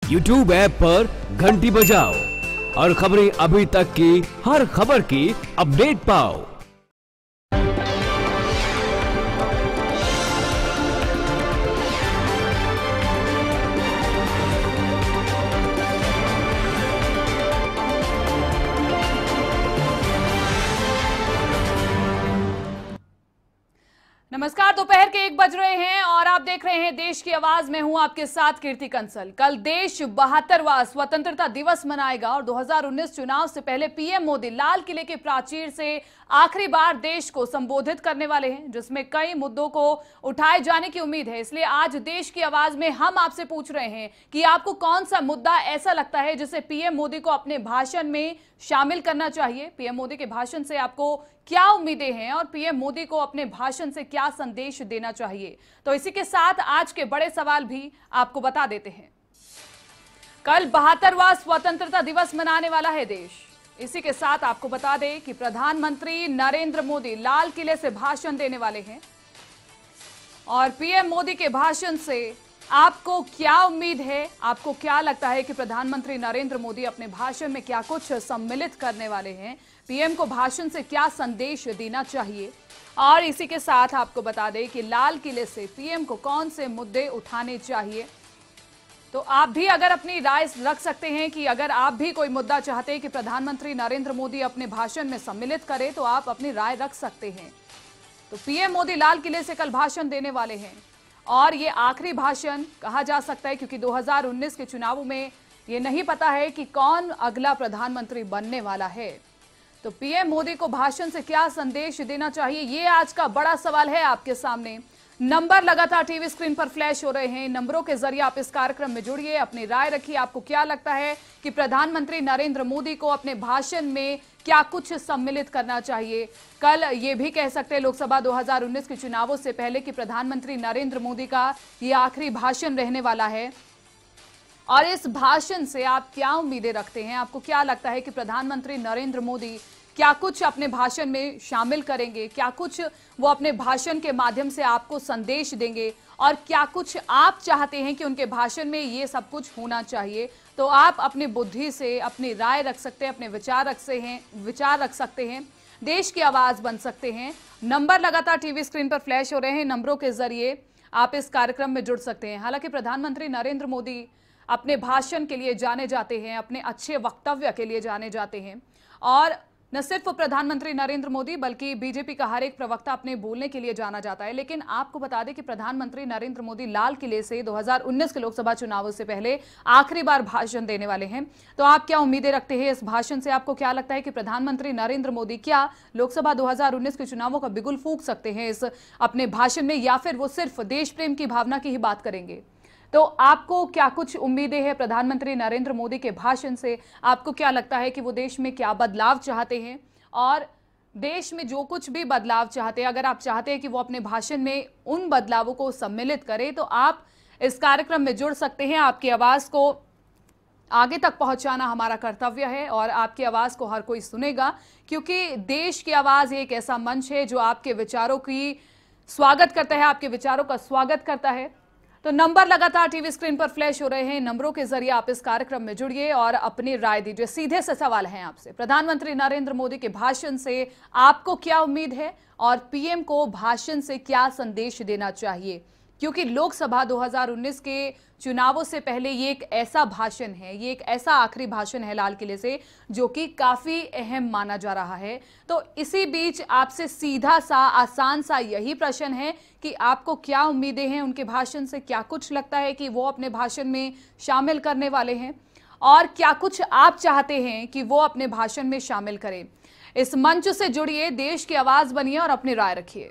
YouTube app पर घंटी बजाओ और खबरें अभी तक की हर खबर की अपडेट पाओ। नमस्कार, दोपहर के 1 बज रहे हैं और आप देख रहे हैं देश की आवाज में हूं आपके साथ कीर्ति कंसल। कल देश 72वां स्वतंत्रता दिवस मनाएगा और 2019 चुनाव से पहले पीएम मोदी लाल किले के प्राचीर से आखिरी बार देश को संबोधित करने वाले हैं, जिसमें कई मुद्दों को उठाए जाने की उम्मीद है। इसलिए आज देश की आवाज में हम आपसे पूछ रहे हैं कि आपको कौन सा मुद्दा ऐसा लगता है जिसे पीएम मोदी को अपने भाषण में शामिल करना चाहिए। पीएम मोदी के भाषण से आपको क्या उम्मीदें हैं और पीएम मोदी को अपने भाषण से क्या संदेश देना चाहिए। तो इसी के साथ आज के बड़े सवाल भी आपको बता देते हैं। कल 72वां स्वतंत्रता दिवस मनाने वाला है देश। इसी के साथ आपको बता दें कि प्रधानमंत्री नरेंद्र मोदी लाल किले से भाषण देने वाले हैं और पीएम मोदी के भाषण से आपको क्या उम्मीद है, आपको क्या लगता है कि प्रधानमंत्री नरेंद्र मोदी अपने भाषण में क्या कुछ सम्मिलित करने वाले हैं, पीएम को भाषण से क्या संदेश देना चाहिए। और इसी के साथ आपको बता दें कि लाल किले से पीएम को कौन से मुद्दे उठाने चाहिए। तो आप भी अगर अपनी राय रख सकते हैं कि अगर आप भी कोई मुद्दा चाहते हैं कि प्रधानमंत्री नरेंद्र मोदी अपने भाषण में सम्मिलित करें तो आप अपनी राय रख सकते हैं। तो पीएम मोदी लाल किले से कल भाषण देने वाले हैं और ये आखिरी भाषण कहा जा सकता है, क्योंकि 2019 के चुनावों में ये नहीं पता है कि कौन अगला प्रधानमंत्री बनने वाला है। तो पीएम मोदी को भाषण से क्या संदेश देना चाहिए, ये आज का बड़ा सवाल है आपके सामने। नंबर लगातार टीवी स्क्रीन पर फ्लैश हो रहे हैं, नंबरों के जरिए आप इस कार्यक्रम में जुड़िए, अपनी राय रखिए। आपको क्या लगता है कि प्रधानमंत्री नरेंद्र मोदी को अपने भाषण में क्या कुछ सम्मिलित करना चाहिए। कल ये भी कह सकते हैं लोकसभा 2019 के चुनावों से पहले कि प्रधानमंत्री नरेंद्र मोदी का ये आखिरी भाषण रहने वाला है और इस भाषण से आप क्या उम्मीदें रखते हैं। आपको क्या लगता है कि प्रधानमंत्री नरेंद्र मोदी क्या कुछ अपने भाषण में शामिल करेंगे, क्या कुछ वो अपने भाषण के माध्यम से आपको संदेश देंगे और क्या कुछ आप चाहते हैं कि उनके भाषण में ये सब कुछ होना चाहिए। तो आप अपनी बुद्धि से अपनी राय रख सकते हैं, अपने विचार रख सकते हैं, देश की आवाज बन सकते हैं। नंबर लगातार टीवी स्क्रीन पर फ्लैश हो रहे हैं, नंबरों के जरिए आप इस कार्यक्रम में जुड़ सकते हैं। हालांकि प्रधानमंत्री नरेंद्र मोदी अपने भाषण के लिए जाने जाते हैं, अपने अच्छे वक्तव्य के लिए जाने जाते हैं और न सिर्फ प्रधानमंत्री नरेंद्र मोदी बल्कि बीजेपी का हर एक प्रवक्ता अपने बोलने के लिए जाना जाता है। लेकिन आपको बता दें कि प्रधानमंत्री नरेंद्र मोदी लाल किले से 2019 के लोकसभा चुनावों से पहले आखिरी बार भाषण देने वाले हैं। तो आप क्या उम्मीदें रखते हैं इस भाषण से। आपको क्या लगता है कि प्रधानमंत्री नरेंद्र मोदी क्या लोकसभा 2019 के चुनावों का बिगुल फूंक सकते हैं इस अपने भाषण में, या फिर वो सिर्फ देश प्रेम की भावना की ही बात करेंगे। तो आपको क्या कुछ उम्मीदें हैं प्रधानमंत्री नरेंद्र मोदी के भाषण से। आपको क्या लगता है कि वो देश में क्या बदलाव चाहते हैं और देश में जो कुछ भी बदलाव चाहते हैं, अगर आप चाहते हैं कि वो अपने भाषण में उन बदलावों को सम्मिलित करें तो आप इस कार्यक्रम में जुड़ सकते हैं। आपकी आवाज को आगे तक पहुंचाना हमारा कर्तव्य है और आपकी आवाज को हर कोई सुनेगा, क्योंकि देश की आवाज एक ऐसा मंच है जो आपके विचारों की स्वागत करता है, आपके विचारों का स्वागत करता है। तो नंबर लगातार टीवी स्क्रीन पर फ्लैश हो रहे हैं, नंबरों के जरिए आप इस कार्यक्रम में जुड़िए और अपनी राय दीजिए। सीधे से सवाल है आपसे, प्रधानमंत्री नरेंद्र मोदी के भाषण से आपको क्या उम्मीद है और पीएम को भाषण से क्या संदेश देना चाहिए। क्योंकि लोकसभा 2019 के चुनावों से पहले ये एक ऐसा भाषण है, ये एक ऐसा आखिरी भाषण है लाल किले से जो कि काफी अहम माना जा रहा है। तो इसी बीच आपसे सीधा सा आसान सा यही प्रश्न है कि आपको क्या उम्मीदें हैं उनके भाषण से, क्या कुछ लगता है कि वो अपने भाषण में शामिल करने वाले हैं और क्या कुछ आप चाहते हैं कि वो अपने भाषण में शामिल करें। इस मंच से जुड़िए, देश की आवाज बनिए और अपनी राय रखिए।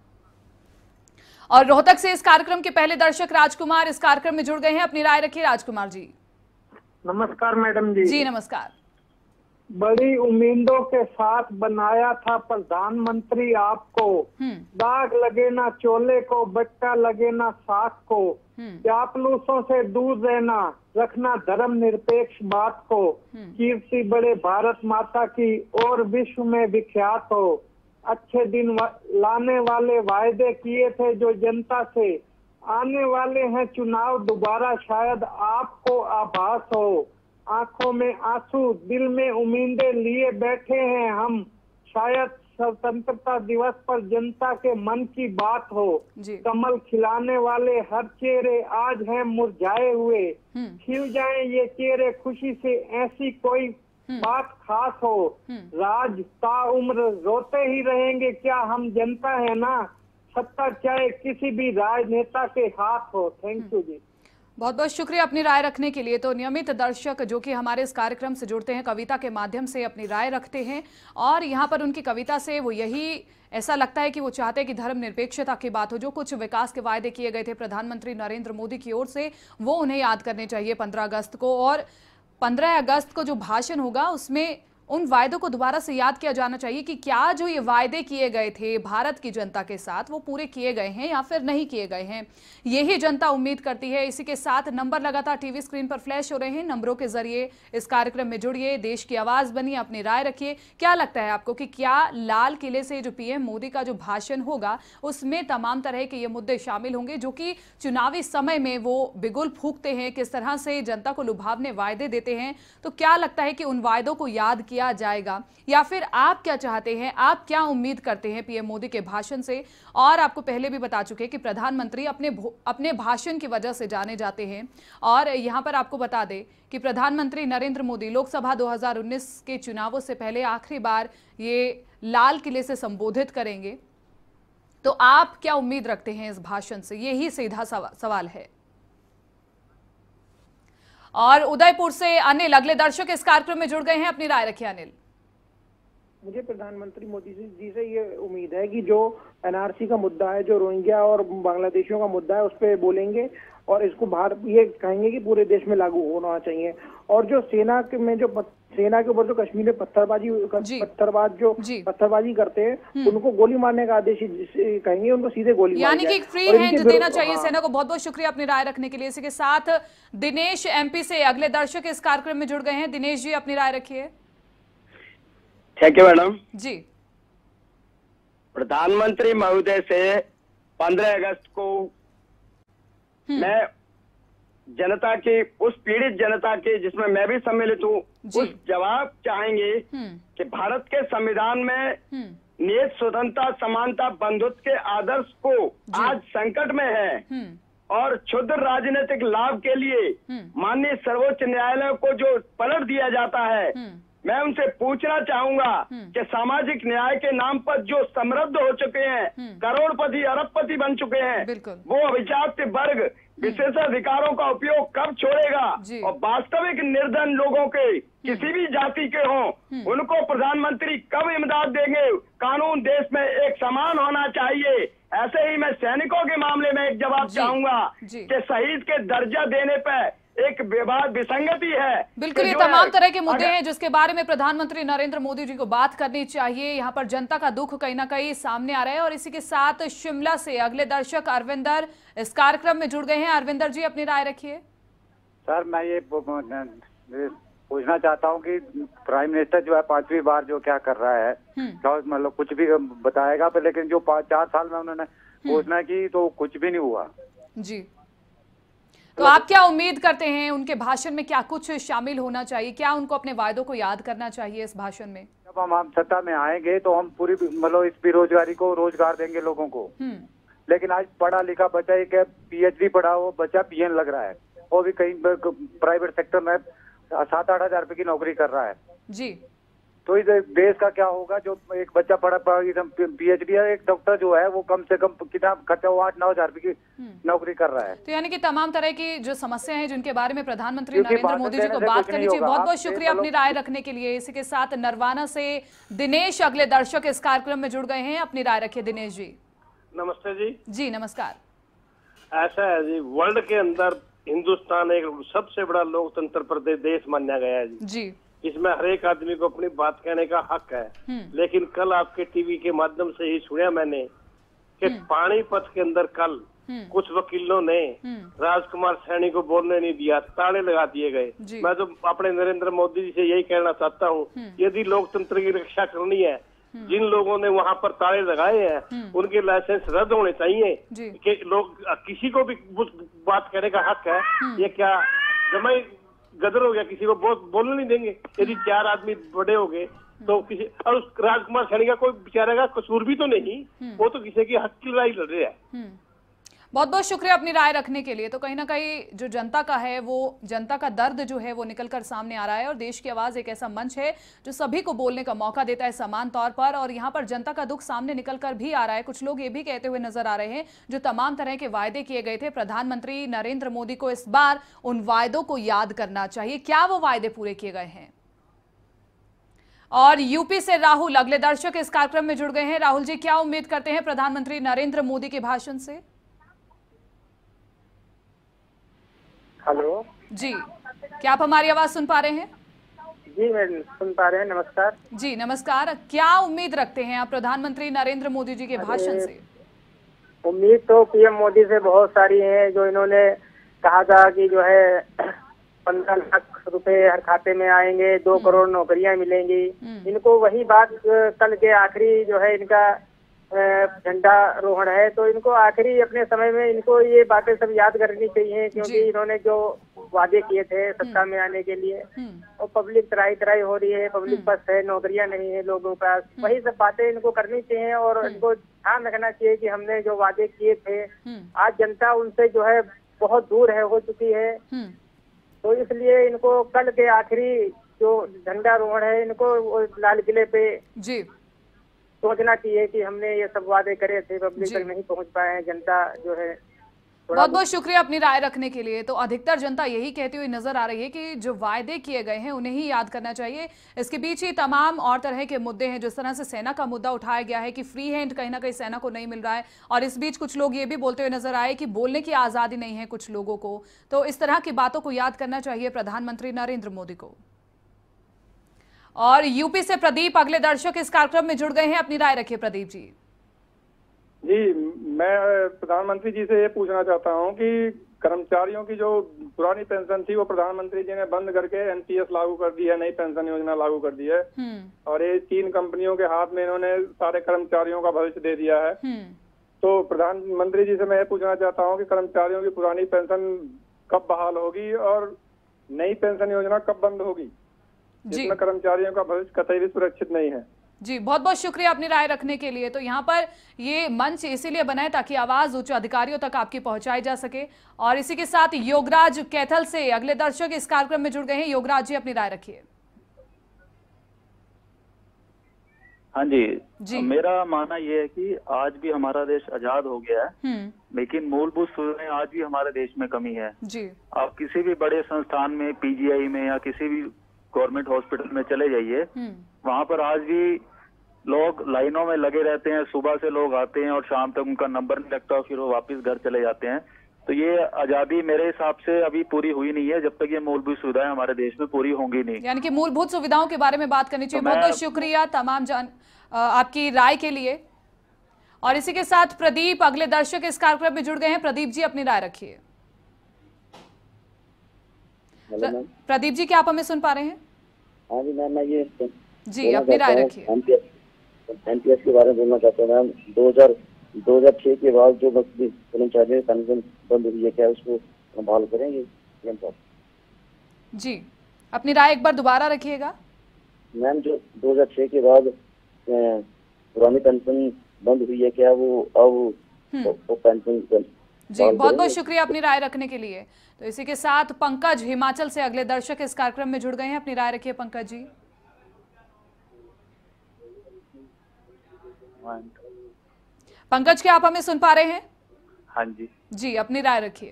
और रोहतक से इस कार्यक्रम के पहले दर्शक राजकुमार इस कार्यक्रम में जुड़ गए हैं, अपनी राय रखिए राजकुमार जी। नमस्कार मैडम जी। जी नमस्कार। बड़ी उम्मीदों के साथ बनाया था प्रधानमंत्री आपको, दाग लगे ना चोले को, बट्टा लगे ना साख को, चापलूसों से दूर रहना, रखना धर्म निरपेक्ष बात को, कीर्ति बड़े भारत माता की और विश्व में विख्यात हो, अच्छे दिन लाने वाले वायदे किए थे जो जनता से, आने वाले हैं चुनाव दोबारा, शायद आपको आभास हो। आंखों में आंसू, दिल में उम्मीदें लिए बैठे हैं हम, शायद स्वतंत्रता दिवस पर जनता के मन की बात हो। कमल खिलाने वाले हर चेहरे आज हैं मुरझाए हुए, खिल जाएं ये चेहरे खुशी से, ऐसी कोई बात खास हो। राज ताउम्र रोते ही रहेंगे क्या हम, जनता है ना, सत्ता चाहे किसी भी राजनेता के हाथ हो। Thank you ji. बहुत बहुत शुक्रिया अपनी राय रखने के लिए। तो नियमित दर्शक जो कि हमारे इस कार्यक्रम से जुड़ते हैं, कविता के माध्यम से अपनी राय रखते हैं, और यहाँ पर उनकी कविता से वो यही ऐसा लगता है कि वो चाहते हैं कि धर्मनिरपेक्षता की बात हो। जो कुछ विकास के वायदे किए गए थे प्रधानमंत्री नरेंद्र मोदी की ओर से, वो उन्हें याद करने चाहिए 15 अगस्त को। और 15 अगस्त को जो भाषण होगा उसमें उन वायदों को दोबारा से याद किया जाना चाहिए कि क्या जो ये वायदे किए गए थे भारत की जनता के साथ वो पूरे किए गए हैं या फिर नहीं किए गए हैं। यही जनता उम्मीद करती है। इसी के साथ नंबर लगातार टीवी स्क्रीन पर फ्लैश हो रहे हैं, नंबरों के जरिए इस कार्यक्रम में जुड़िए, देश की आवाज बनिए, अपनी राय रखिए। क्या लगता है आपको कि क्या लाल किले से जो पीएम मोदी का जो भाषण होगा उसमें तमाम तरह के ये मुद्दे शामिल होंगे जो कि चुनावी समय में वो बिगुल फूंकते हैं, किस तरह से जनता को लुभावने वायदे देते हैं। तो क्या लगता है कि उन वायदों को याद किया जाएगा, या फिर आप क्या चाहते हैं, आप क्या उम्मीद करते हैं पीएम मोदी के भाषण से। और आपको पहले भी बता चुके कि प्रधानमंत्री अपने भाषण की वजह से जाने जाते हैं। और यहां पर आपको बता दें कि प्रधानमंत्री नरेंद्र मोदी लोकसभा 2019 के चुनावों से पहले आखिरी बार ये लाल किले से संबोधित करेंगे। तो आप क्या उम्मीद रखते हैं इस भाषण से, यही सीधा सवाल है। और उदयपुर से अनिल, अगले दर्शक इस कार्यक्रम में जुड़ गए हैं, अपनी राय रखिए अनिल। मुझे प्रधानमंत्री मोदी जी से ये उम्मीद है कि जो एनआरसी का मुद्दा है, जो रोहिंग्या और बांग्लादेशियों का मुद्दा है, उस पर बोलेंगे और इसको बाहर ये कहेंगे कि पूरे देश में लागू होना चाहिए। और जो सेना के ऊपर जो कश्मीर में पत्थरबाजी करते हैं उनको गोली मारने का आदेश कहेंगे, उनको सीधे गोली, यानी कि फ्री हैंड देना चाहिए सेना को। बहुत बहुत शुक्रिया अपनी राय रखने के लिए। इसी के साथ दिनेश एमपी से अगले दर्शक इस कार्यक्रम में जुड़ गए हैं। दिनेश जी, अपनी राय रखिए। Thank you madam ji. प्रधानमंत्री महोदय से 15 अगस्त को मैं जनता की, उस पीड़ित जनता के जिसमें मैं भी सम्मिलित हूँ, उस जवाब चाहेंगे कि भारत के संविधान में निहित स्वतंत्रता, समानता, बंधुत्व के आदर्श को आज संकट में है और क्षुद्र राजनीतिक लाभ के लिए माननीय सर्वोच्च न्यायालय को जो पलट दिया जाता है, मैं उनसे पूछना चाहूंगा कि सामाजिक न्याय के नाम पर जो समृद्ध हो चुके हैं, करोड़पति अरबपति बन चुके हैं, वो अभिजात वर्ग विशेषाधिकारों का उपयोग कब छोड़ेगा और वास्तविक निर्धन लोगों के, किसी भी जाति के हों, उनको प्रधानमंत्री कब इमदाद देंगे। कानून देश में एक समान होना चाहिए। ऐसे ही मैं सैनिकों के मामले में एक जवाब चाहूंगा कि शहीद के दर्जा देने पर एक विवाद विसंगति है। बिल्कुल, ये तमाम तरह के मुद्दे हैं जिसके बारे में प्रधानमंत्री नरेंद्र मोदी जी को बात करनी चाहिए। यहाँ पर जनता का दुख कहीं ना कहीं सामने आ रहा है। और इसी के साथ शिमला से अगले दर्शक अरविंदर इस कार्यक्रम में जुड़ गए हैं। अरविंदर जी, अपनी राय रखिए। सर, मैं ये पूछना चाहता हूँ कि प्राइम मिनिस्टर जो है 5वीं बार जो क्या कर रहा है, मतलब कुछ भी बताएगा, पर लेकिन जो 4 साल में उन्होंने घोषणा की तो कुछ भी नहीं हुआ जी। तो आप क्या उम्मीद करते हैं उनके भाषण में, क्या कुछ शामिल होना चाहिए, क्या उनको अपने वायदों को याद करना चाहिए इस भाषण में? जब हम सत्ता में आएंगे तो हम पूरी मतलब इस बेरोजगारी को रोजगार देंगे लोगों को। लेकिन आज पढ़ा लिखा बच्चा, एक PhD पढ़ा वो बच्चा PN लग रहा है, वो भी कहीं प्राइवेट सेक्टर में 7-8 हजार रुपए की नौकरी कर रहा है जी। तो इस देश का क्या होगा? जो एक बच्चा पढ़ा PhD है, एक डॉक्टर जो है वो कम से कम कितना खर्चा, वो 8-9 हजार रुपए की नौकरी कर रहा है। तो यानी कि तमाम तरह की जो समस्या है जिनके बारे में प्रधानमंत्री नरेंद्र मोदी जी को बात करनी चाहिए। बहुत बहुत शुक्रिया अपनी राय रखने के लिए। इसी के साथ नरवाना से दिनेश अगले दर्शक इस कार्यक्रम में जुड़ गए हैं, अपनी राय रखिए दिनेश जी। नमस्ते जी। जी नमस्कार। ऐसा है जी, वर्ल्ड के अंदर हिंदुस्तान एक सबसे बड़ा लोकतंत्र देश माना गया है जी। इसमें हर एक आदमी को अपनी बात कहने का हक है। लेकिन कल आपके टीवी के माध्यम से ही सुना मैंने कि पानीपत के अंदर कल कुछ वकीलों ने राजकुमार सैनी को बोलने नहीं दिया, ताले लगा दिए गए। मैं तो अपने नरेंद्र मोदी जी से यही कहना चाहता हूँ, यदि लोकतंत्र की रक्षा करनी है जिन लोगों ने वहां पर ताले लगाए हैं उनके लाइसेंस रद्द होने चाहिए कि लोग, किसी को भी बात कहने का हक है। ये क्या जमा गदर हो गया, किसी को बोलने नहीं देंगे। यदि 4 आदमी बड़े हो गए तो किसी, और उस राजकुमार सैनी का कोई बेचारे का कसूर भी तो नहीं, वो तो किसी की हक की लड़ाई लड़ रहे हैं। बहुत बहुत शुक्रिया अपनी राय रखने के लिए। तो कहीं ना कहीं जो जनता का है, वो जनता का दर्द जो है वो निकलकर सामने आ रहा है, और देश की आवाज एक ऐसा मंच है जो सभी को बोलने का मौका देता है समान तौर पर, और यहाँ पर जनता का दुख सामने निकलकर भी आ रहा है। कुछ लोग ये भी कहते हुए नजर आ रहे हैं जो तमाम तरह के वायदे किए गए थे, प्रधानमंत्री नरेंद्र मोदी को इस बार उन वायदों को याद करना चाहिए। क्या वो वायदे पूरे किए गए हैं? और यूपी से राहुल अगले दर्शक इस कार्यक्रम में जुड़ गए हैं। राहुल जी, क्या उम्मीद करते हैं प्रधानमंत्री नरेंद्र मोदी के भाषण से? हेलो जी, क्या आप हमारी आवाज सुन पा रहे हैं? जी, मैं सुन पा रहे हैं। नमस्कार जी नमस्कार। क्या उम्मीद रखते हैं आप प्रधानमंत्री नरेंद्र मोदी जी के भाषण से? उम्मीद तो पीएम मोदी से बहुत सारी है। जो इन्होंने कहा था कि जो है 15 लाख रुपए हर खाते में आएंगे, 2 करोड़ नौकरियां मिलेंगी, इनको वही बात कल के आखिरी जो है इनका झंडारोहण है, तो इनको आखिरी अपने समय में इनको ये बातें सब याद करनी चाहिए, क्योंकि इन्होंने जो वादे किए थे सत्ता में आने के लिए, और पब्लिक त्राही हो रही है, पब्लिक पास है, नौकरियां नहीं है लोगों के पास, वही सब बातें इनको करनी चाहिए। और इनको ध्यान रखना चाहिए कि हमने जो वादे किए थे आज जनता उनसे जो है बहुत दूर है, हो चुकी है। तो इसलिए इनको कल के आखिरी जो झंडारोहण है, इनको लाल किले पे जी सोचना चाहिए कि हमने ये सब वादे करे थे, पब्लिक तक नहीं पहुंच पाए हैं, जनता जो है। बहुत बहुत शुक्रिया अपनी राय रखने के लिए। तो अधिकतर जनता यही कहती हुई नजर आ रही है कि जो वायदे किए गए हैं उन्हें ही याद करना चाहिए। इसके बीच ही तमाम और तरह के मुद्दे हैं, जिस तरह से सेना का मुद्दा उठाया गया है कि फ्री हैंड कहीं ना कहीं सेना को नहीं मिल रहा है, और इस बीच कुछ लोग ये भी बोलते हुए नजर आए कि बोलने की आजादी नहीं है कुछ लोगों को। तो इस तरह की बातों को याद करना चाहिए प्रधानमंत्री नरेंद्र मोदी को। और यूपी से प्रदीप अगले दर्शक इस कार्यक्रम में जुड़ गए हैं, अपनी राय रखिए प्रदीप जी। जी, मैं प्रधानमंत्री जी से ये पूछना चाहता हूँ कि कर्मचारियों की जो पुरानी पेंशन थी वो प्रधानमंत्री जी ने बंद करके एनपीएस लागू कर दी है, नई पेंशन योजना लागू कर दी है, और ये 3 कंपनियों के हाथ में इन्होंने सारे कर्मचारियों का भविष्य दे दिया है। तो प्रधानमंत्री जी से मैं ये पूछना चाहता हूँ कि कर्मचारियों की पुरानी पेंशन कब बहाल होगी और नई पेंशन योजना कब बंद होगी, जिसमें कर्मचारियों का भविष्य कतई भी सुरक्षित नहीं है। जी बहुत बहुत शुक्रिया अपनी राय रखने के लिए। तो यहाँ पर ये मंच इसीलिए बनाए ताकि आवाज उच्च अधिकारियों तक आपकी पहुंचाई जा सके। और इसी के साथ योगराज कैथल से अगले दर्शक इस कार्यक्रम में जुड़ गए हैं। योगराज जी, अपनी राय रखिए। हाँ जी, मेरा मानना ये है कि आज भी हमारा देश आजाद हो गया है, लेकिन मूलभूत सुविधाएं आज भी हमारे देश में कमी है। जी, आप किसी भी बड़े संस्थान में, पीजीआई में या किसी भी गवर्नमेंट हॉस्पिटल में चले जाइए, वहाँ पर आज भी लोग लाइनों में लगे रहते हैं। सुबह से लोग आते हैं और शाम तक उनका नंबर नहीं लगता, फिर वो वापस घर चले जाते हैं। तो ये आजादी मेरे हिसाब से अभी पूरी हुई नहीं है, जब तक ये मूलभूत सुविधाएं हमारे देश में पूरी होंगी नहीं। यानी कि मूलभूत सुविधाओं के बारे में बात करनी चाहिए। बहुत बहुत शुक्रिया तमाम आपकी राय के लिए। और इसी के साथ प्रदीप अगले दर्शक इस कार्यक्रम में जुड़ गए हैं। प्रदीप जी, अपनी राय रखिए। प्रदीप जी, क्या आप हमें सुन पा रहे हैं? हाँ जी मैम, मैं ये जी अपनी राय रखिए। एनपीएस के बारे में बोलना चाहता हूँ मैम। 2006 के बाद जो कर्मचारी पेंशन बंद हुई है, क्या उसको बहाल करेंगे? जी अपनी राय एक बार दोबारा रखिएगा। मैम, जो 2006 के बाद पुरानी पेंशन बंद हुई है, क्या वो अब पेंशन? जी बहुत बहुत शुक्रिया अपनी राय रखने के लिए। तो इसी के साथ पंकज हिमाचल से अगले दर्शक इस कार्यक्रम में जुड़ गए हैं। अपनी राय रखिए पंकज जी। पंकज, क्या आप हमें सुन पा रहे हैं? हाँ जी जी, अपनी राय रखिए।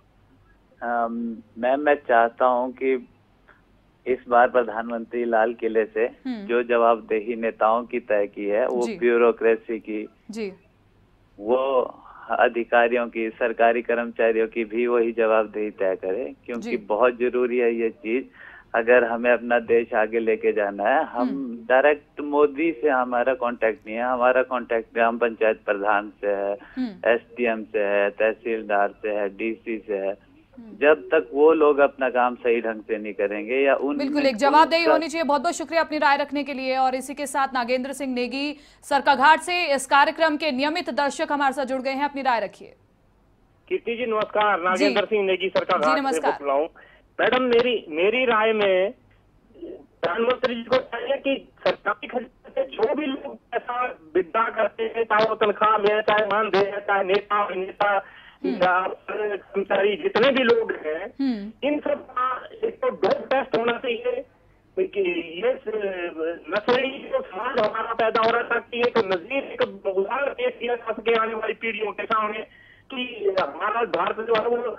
मैम, मैं चाहता हूं कि इस बार प्रधानमंत्री लाल किले से जो जवाबदेही नेताओं की तय की है, वो ब्यूरोक्रेसी की, जी वो अधिकारियों की, सरकारी कर्मचारियों की भी वही जवाबदेही तय करे, क्योंकि बहुत जरूरी है ये चीज। अगर हमें अपना देश आगे लेके जाना है, हम डायरेक्ट मोदी से हमारा कांटेक्ट नहीं है, हमारा कांटेक्ट ग्राम पंचायत प्रधान से है, एसडीएम से है, तहसीलदार से है, डीसी से है। जब तक वो लोग अपना काम सही ढंग से नहीं करेंगे या उन बिल्कुल एक जवाबदेही होनी चाहिए। बहुत बहुत शुक्रिया अपनी राय रखने के लिए। और इसी के साथ नागेंद्र सिंह नेगी सरकाघाट से इस कार्यक्रम के नियमित दर्शक हमारे साथ जुड़ गए हैं, अपनी राय रखिए। कीर्ति जी नमस्कार, नागेंद्र सिंह नेगी सरकाघाट से बोल रहा हूँ। मैडम मेरी राय में प्रधानमंत्री जी को चाहिए कि सरकारी खजाने से जो भी लोग पैसा विड्रा करते हैं, चाहे वो तनख्वाह में, चाहे मानदेय, चाहे नेता कर्मचारी जितने भी लोग हैं, इन सब का एक तो डोप टेस्ट होना चाहिए कि ये नशेड़ी जो समाज हमारा पैदा हो रहा था कि एक नजीर एक उदाहरण पेश किया जा सके आने वाली पीढ़ियों के सामने कि हमारा भारत जो है वो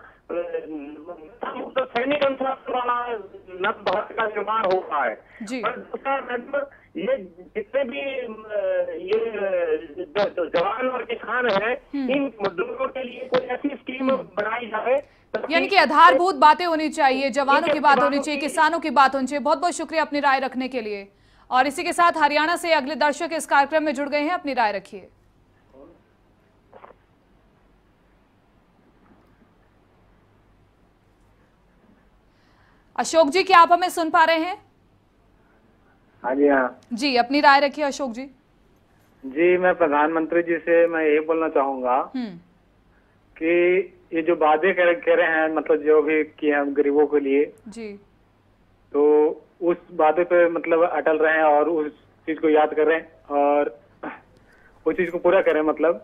सैनिक अंतराष्ट्र वाला नव भारत का निर्माण हो रहा है। और दूसरा मैडम, ये जितने भी ये जवान और किसान हैं, इन मजदूरों के लिए कोई ऐसी स्कीम बनाई जाए, यानी कि आधारभूत बातें होनी चाहिए, जवानों की बात होनी चाहिए, किसानों की बात होनी चाहिए। बहुत बहुत शुक्रिया अपनी राय रखने के लिए। और इसी के साथ हरियाणा से अगले दर्शक इस कार्यक्रम में जुड़ गए हैं, अपनी राय रखिए। अशोक जी, क्या आप हमें सुन पा रहे हैं? हाँ जी, हाँ जी, अपनी राय रखिए अशोक जी। जी, मैं प्रधानमंत्री जी से मैं ये बोलना चाहूंगा कि ये जो वादे कह रहे हैं, मतलब जो भी किए हैं गरीबों के लिए जी, तो उस वादे पे मतलब अटल रहें और उस चीज को याद करें और उस चीज को पूरा करें। मतलब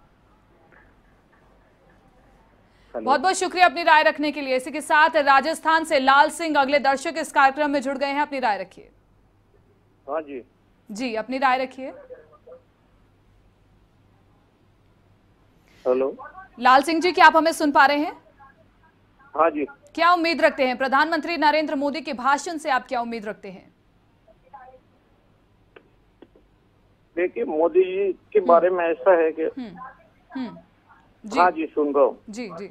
बहुत बहुत शुक्रिया अपनी राय रखने के लिए। इसी के साथ राजस्थान से लाल सिंह अगले दर्शक इस कार्यक्रम में जुड़ गए हैं, अपनी राय रखिए। हाँ जी जी, अपनी राय रखिए। हेलो लाल सिंह जी, क्या आप हमें सुन पा रहे हैं? हाँ जी। क्या उम्मीद रखते हैं प्रधानमंत्री नरेंद्र मोदी के भाषण से? आप क्या उम्मीद रखते हैं? देखिए, मोदी जी के बारे में ऐसा है कि जी। हाँ जी, सुन रहा हूँ। जी जी।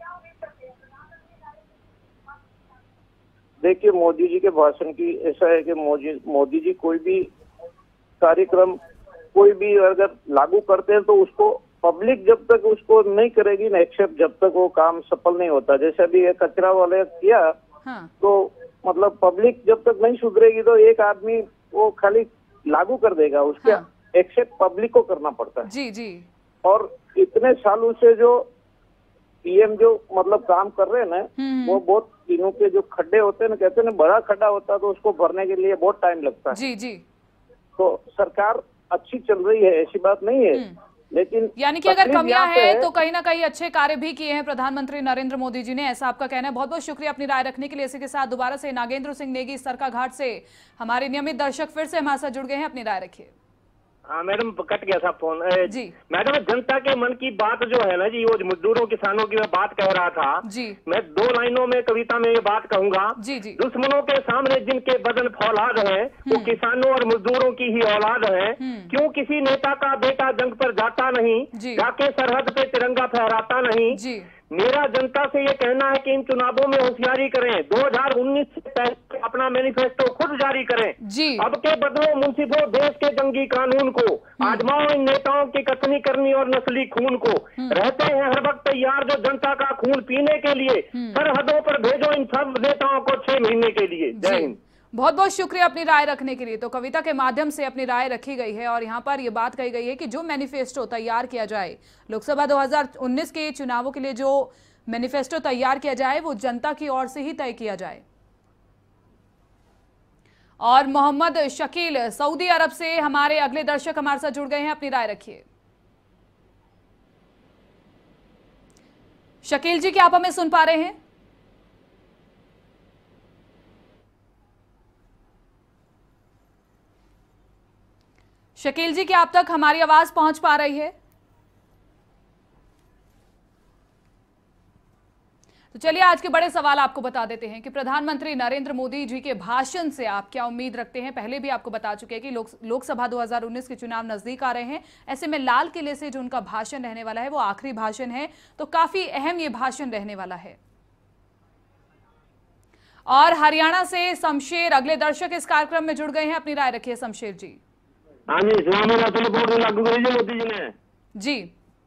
देखिए, मोदी जी के भाषण की ऐसा है कि मोदी जी कोई भी कार्यक्रम कोई भी अगर लागू करते हैं तो उसको पब्लिक जब तक उसको नहीं करेगी ना एक्सेप्ट, जब तक वो काम सफल नहीं होता। जैसे अभी ये कचरा वाले किया, तो मतलब पब्लिक जब तक नहीं सुधरेगी तो एक आदमी वो खाली लागू कर देगा, उसके एक्सेप्ट पब्लिक को करना पड़ता है। जी जी। और इतने सालों से जो पीएम जो मतलब काम कर रहे हैं ना, वो बहुत दिनों के जो खड्डे होते हैं ना, कहते हैं ना बड़ा खड्डा होता है तो उसको भरने के लिए बहुत टाइम लगता है। जी जी। तो सरकार अच्छी चल रही है, ऐसी बात नहीं है, लेकिन यानी कि अगर कमियां है तो कहीं ना कहीं अच्छे कार्य भी किए हैं प्रधानमंत्री नरेंद्र मोदी जी ने, ऐसा आपका कहना है। बहुत बहुत शुक्रिया अपनी राय रखने के लिए। इसी के साथ दोबारा से नागेंद्र सिंह नेगी सरकाघाट से हमारे नियमित दर्शक फिर से हमारे साथ जुड़ गए हैं, अपनी राय रखिए। हाँ मैडम, कट गया था फोन। जी मैडम, जनता के मन की बात जो है ना जी, वो मजदूरों किसानों की मैं बात कह रहा था जी। मैं 2 लाइनों में कविता में ये बात कहूंगा। जी जी। दुश्मनों के सामने जिनके बदन फौलाद है, वो किसानों और मजदूरों की ही औलाद है। क्यों किसी नेता का बेटा जंग पर जाता नहीं, जाके सरहद पे तिरंगा फहराता नहीं। मेरा जनता से ये कहना है कि इन चुनावों में होशियारी करें, 2019 से पहले अपना मैनिफेस्टो खुद जारी करें जी। अब के बदलो मुंसिफों देश के जंगी कानून को, आजमाओ इन नेताओं की कथनी करनी और नस्ली खून को। रहते हैं हर वक्त तैयार जो जनता का खून पीने के लिए, सरहदों पर भेजो इन सब नेताओं को 6 महीने के लिए। जय हिंद। बहुत बहुत शुक्रिया अपनी राय रखने के लिए। तो कविता के माध्यम से अपनी राय रखी गई है और यहाँ पर यह बात कही गई है कि जो मैनिफेस्टो तैयार किया जाए, लोकसभा 2019 के चुनावों के लिए जो मैनिफेस्टो तैयार किया जाए वो जनता की ओर से ही तय किया जाए। और मोहम्मद शकील सऊदी अरब से हमारे अगले दर्शक हमारे साथ जुड़ गए हैं, अपनी राय रखिए। शकील जी, क्या आप हमें सुन पा रहे हैं? शकील जी, क्या आप तक हमारी आवाज पहुंच पा रही है? तो चलिए आज के बड़े सवाल आपको बता देते हैं कि प्रधानमंत्री नरेंद्र मोदी जी के भाषण से आप क्या उम्मीद रखते हैं। पहले भी आपको बता चुके हैं कि लोकसभा 2019 के चुनाव नजदीक आ रहे हैं, ऐसे में लाल किले से जो उनका भाषण रहने वाला है वो आखिरी भाषण है, तो काफी अहम ये भाषण रहने वाला है। और हरियाणा से शमशेर अगले दर्शक इस कार्यक्रम में जुड़ गए हैं, अपनी राय रखिए शमशेर जी। हाँ जी, लागू करी मोदी जी ने। जी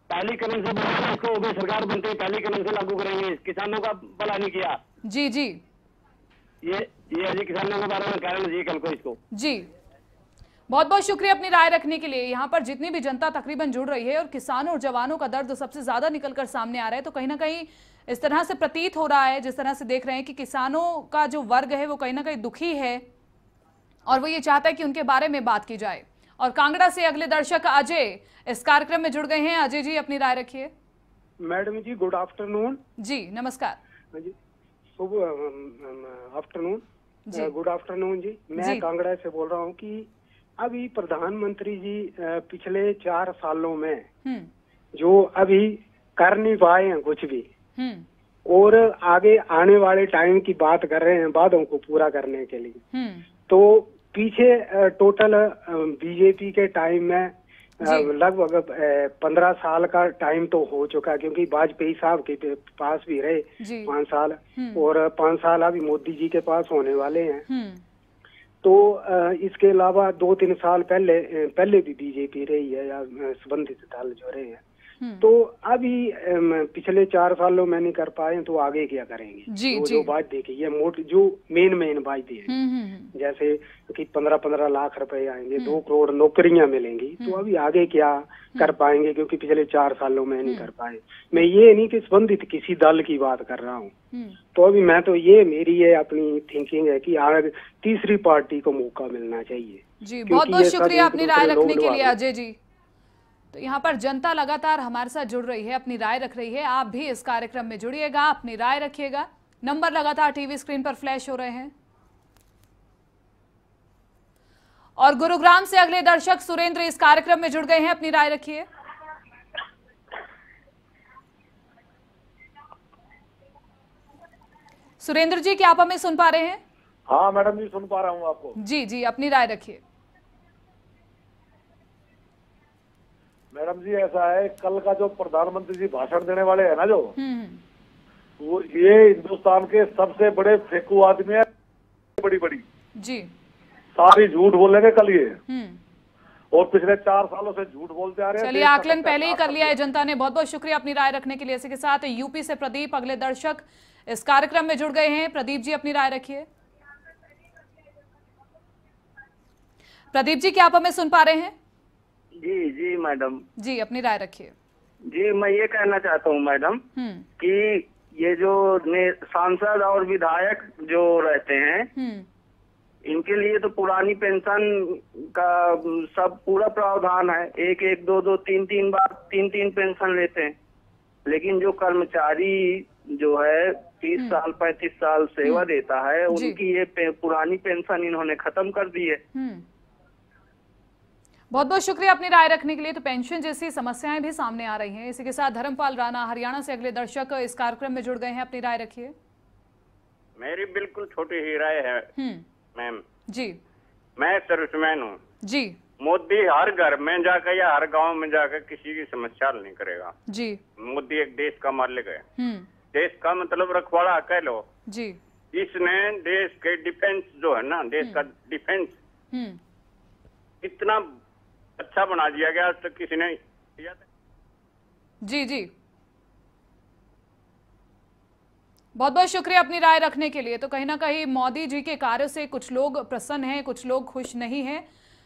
पहली कदम से बनाया उसको, वो भी सरकार बनते पहली कदम से लागू करेंगे। किसानों का भला नहीं किया। जी जी, ये अजी किसानों के बारे में कह रहे हैं कल को इसको। जी बहुत बहुत शुक्रिया अपनी राय रखने के लिए। यहाँ पर जितनी भी जनता तकरीबन जुड़ रही है और किसानों और जवानों का दर्द सबसे ज्यादा निकलकर सामने आ रहा है, तो कहीं ना कहीं इस तरह से प्रतीत हो रहा है, जिस तरह से देख रहे हैं कि किसानों का जो वर्ग है वो कहीं ना कहीं दुखी है और वो ये चाहता है कि उनके बारे में बात की जाए। और कांगड़ा से अगले दर्शक अजय इस कार्यक्रम में जुड़ गए हैं। अजय जी अपनी राय रखिए। Madam ji good afternoon. जी नमस्कार। शुभ आफ्टरनून, गुड आफ्टरनून जी। मैं कांगड़ा से बोल रहा हूँ कि अभी प्रधानमंत्री जी पिछले 4 सालों में जो अभी कर नहीं पाए हैं कुछ भी, और आगे आने वाले टाइम की बात कर रहे हैं वादों को पूरा करने के लिए, तो पीछे टोटल बीजेपी के टाइम में लगभग 15 साल का टाइम तो हो चुका, क्योंकि वाजपेयी साहब के पास भी रहे 5 साल, और 5 साल अभी मोदी जी के पास होने वाले हैं। तो इसके अलावा 2-3 साल पहले भी बीजेपी रही है या संबंधित दल जो रहे हैं। तो अभी पिछले 4 सालों में नहीं कर पाए तो आगे क्या करेंगे? जो वादे की ये जो मेन वादे हैं, जैसे कि 15-15 लाख रुपए आएंगे, 2 करोड़ नौकरियां मिलेंगी, तो अभी आगे क्या कर पाएंगे? क्योंकि पिछले 4 सालों में नहीं कर पाए। मैं ये नहीं कि संबंधित किसी दल की बात कर रहा हूँ, तो अभी मैं तो ये मेरी ये अपनी थिंकिंग है कि आगे तीसरी पार्टी को मौका मिलना चाहिए। जी बहुत बहुत शुक्रिया अपनी राय रखने के लिए अजय जी। तो यहाँ पर जनता लगातार हमारे साथ जुड़ रही है, अपनी राय रख रही है। आप भी इस कार्यक्रम में जुड़िएगा, अपनी राय रखिएगा। नंबर लगातार टीवी स्क्रीन पर फ्लैश हो रहे हैं। और गुरुग्राम से अगले दर्शक सुरेंद्र इस कार्यक्रम में जुड़ गए हैं, अपनी राय रखिए। सुरेंद्र जी क्या आप हमें सुन पा रहे हैं? हाँ मैडम जी सुन पा रहा हूँ आपको। जी जी अपनी राय रखिए। मैडम जी ऐसा है, कल का जो प्रधानमंत्री जी भाषण देने वाले हैं ना, जो वो ये हिंदुस्तान के सबसे बड़े फेंकू आदमी है, बड़ी जी सारी झूठ बोलेंगे कल ये, और पिछले 4 सालों से झूठ बोलते आ रहे हैं। चलिए आकलन पहले ही कर लिया है जनता ने। बहुत बहुत शुक्रिया अपनी राय रखने के लिए। इसी के साथ यूपी से प्रदीप अगले दर्शक इस कार्यक्रम में जुड़ गए हैं। प्रदीप जी अपनी राय रखिए। प्रदीप जी क्या आप हमें सुन पा रहे हैं? जी मैडम जी अपनी राय रखिए। जी मैं ये कहना चाहता हूँ मैडम कि ये जो सांसद और विधायक जो रहते हैं, इनके लिए तो पुरानी पेंशन का सब पूरा प्रावधान है, 1-1, 2-2, 3-3 बार 3-3 पेंशन लेते हैं। लेकिन जो कर्मचारी जो है 30 साल 35 साल सेवा देता है, उनकी ये पुरानी पेंशन इन्होंने खत्म कर दी है। बहुत बहुत शुक्रिया अपनी राय रखने के लिए। तो पेंशन जैसी समस्याएं भी सामने आ रही हैं। इसी के साथ धर्मपाल राणा हरियाणा से अगले दर्शक इस कार्यक्रम में जुड़ गए हैं, अपनी राय रखिए। मेरी बिल्कुल छोटी ही राय है मैम जी। मैं सर्विसमैन हूँ जी। मोदी हर घर में जाकर या हर गांव में जाकर किसी की समस्या हल नहीं करेगा जी। मोदी एक देश का मालिक है, देश का मतलब रखवाला कह लो जी। इसने देश के डिफेंस जो है ना, देश का डिफेंस इतना अच्छा बना दिया गया, आज तक किसी ने किया था। जी जी बहुत बहुत शुक्रिया अपनी राय रखने के लिए। तो कहीं ना कहीं मोदी जी के कार्यों से कुछ लोग प्रसन्न हैं, कुछ लोग खुश नहीं हैं।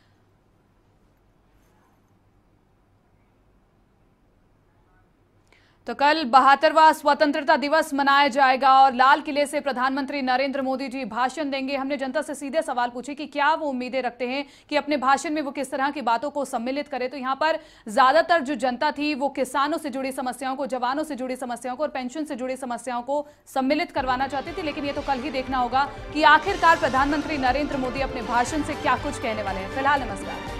तो कल 72वां स्वतंत्रता दिवस मनाया जाएगा और लाल किले से प्रधानमंत्री नरेंद्र मोदी जी भाषण देंगे। हमने जनता से सीधे सवाल पूछे कि क्या वो उम्मीदें रखते हैं कि अपने भाषण में वो किस तरह की बातों को सम्मिलित करे। तो यहाँ पर ज्यादातर जो जनता थी वो किसानों से जुड़ी समस्याओं को, जवानों से जुड़ी समस्याओं को और पेंशन से जुड़ी समस्याओं को सम्मिलित करवाना चाहती थी। लेकिन ये तो कल ही देखना होगा कि आखिरकार प्रधानमंत्री नरेंद्र मोदी अपने भाषण से क्या कुछ कहने वाले हैं। फिलहाल नमस्कार।